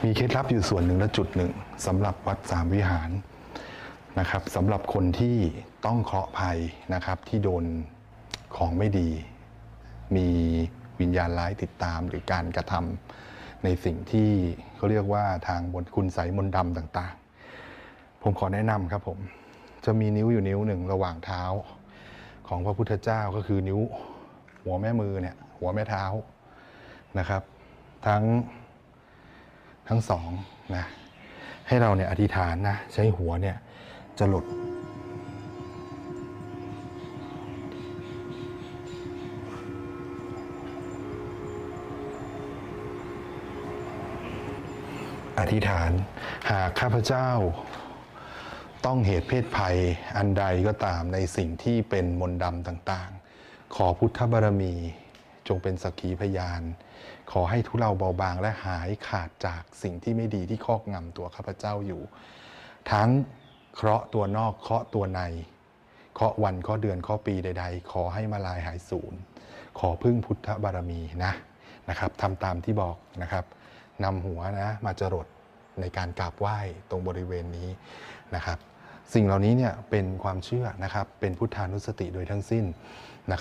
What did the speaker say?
มีเคล็ดลับอยู่ส่วนหนึ่งและจุดหนึ่งสำหรับวัดสามวิหารนะครับสำหรับคนที่ต้องเคราะห์ภัยนะครับที่โดนของไม่ดีมีวิญญาณร้ายติดตามหรือการกระทำในสิ่งที่เขาเรียกว่าทางบนคุณไสยมนต์ดำต่างๆผมขอแนะนำครับผมจะมีนิ้วอยู่นิ้วหนึ่งระหว่างเท้าของพระพุทธเจ้าก็คือนิ้วหัวแม่มือเนี่ยหัวแม่เท้านะครับทั้งสองนะให้เราเนี่ยอธิษฐานนะใช้หัวเนี่ยจะหลดอธิษฐานหากข้าพเจ้าต้องเหตุเพศภัยอันใดก็ตามในสิ่งที่เป็นมนต์ดำต่างๆขอพุทธบารมีจงเป็นสักขีพยานขอให้ทุเลาเบาบางและหายขาดจากสิ่งที่ไม่ดีที่ครอบงำตัวข้าพเจ้าอยู่ทั้งเคราะห์ตัวนอกเคราะห์ตัวในเคราะห์วันเคราะห์เดือนเคราะห์ปีใดๆขอให้มาลายหายสูญขอพึ่งพุทธบารมีนะครับทำตามที่บอกนะครับนำหัวนะมาจรดในการกราบไหว้ตรงบริเวณนี้นะครับสิ่งเหล่านี้เนี่ยเป็นความเชื่อนะครับเป็นพุทธานุสติโดยทั้งสิ้น